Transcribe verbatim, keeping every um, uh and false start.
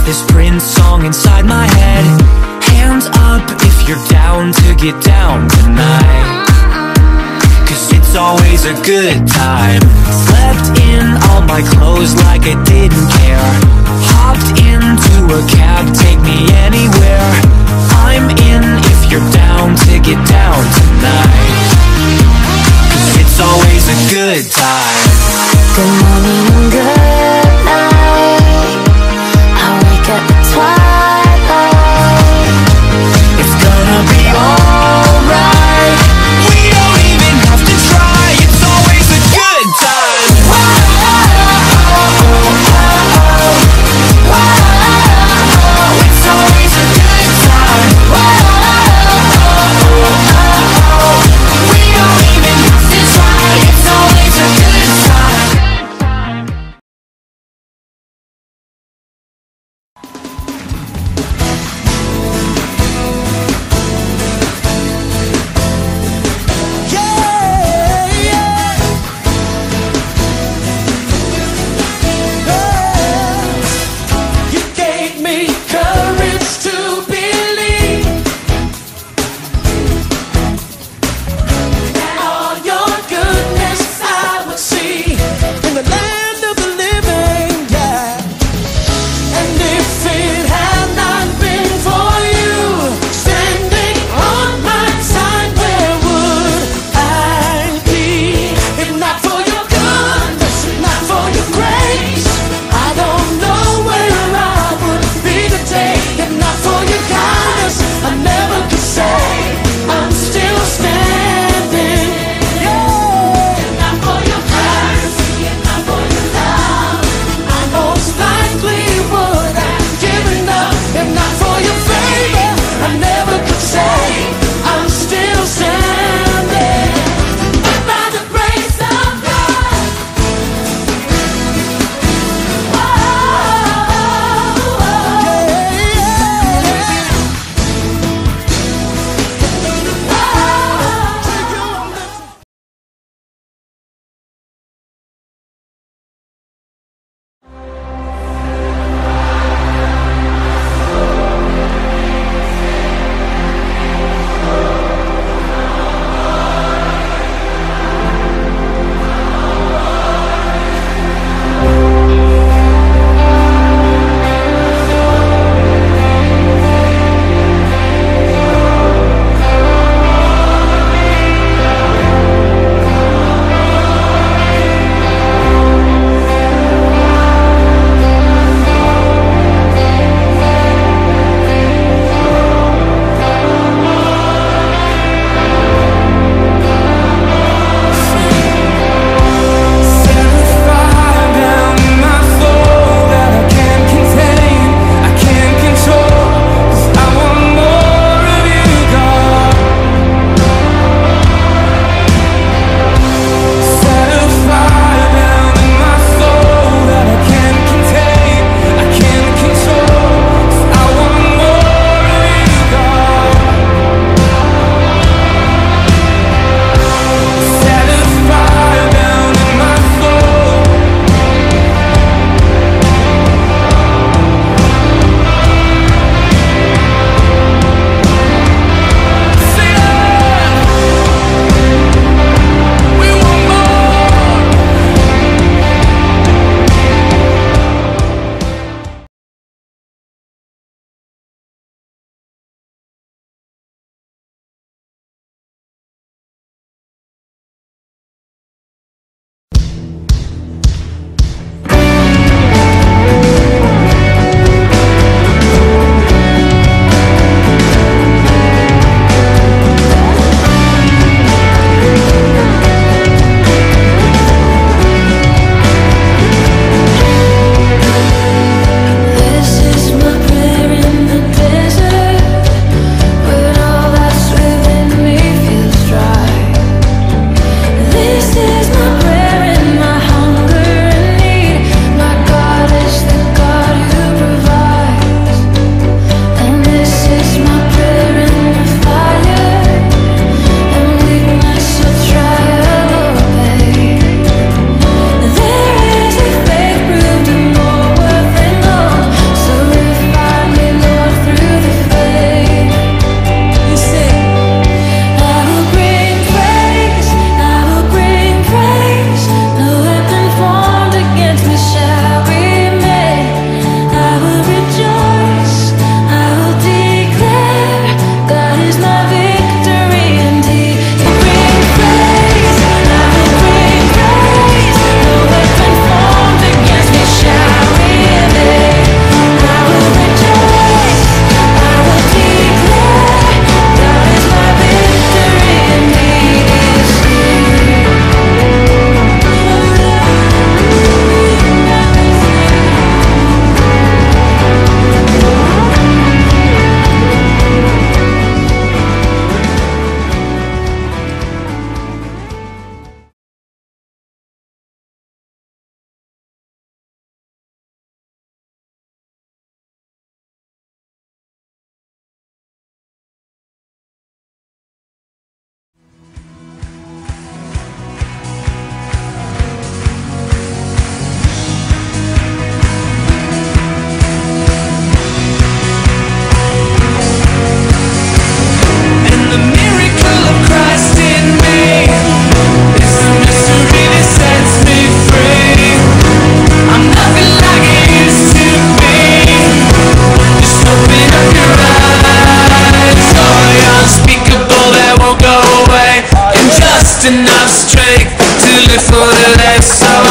this Prince song inside my head. Hands up if you're down to get down tonight, 'cause it's always a good time. Slept in all my clothes like I didn't care. Hopped into a cab, take me anywhere. I'm in if you're down to get down tonight, 'cause it's always a good time. Good morning and good night, I wake up at twilight. It's gonna be alright, we don't even have to try. It's always a good time. It's always a good time. We don't even have to try. It's always a good time. for the less of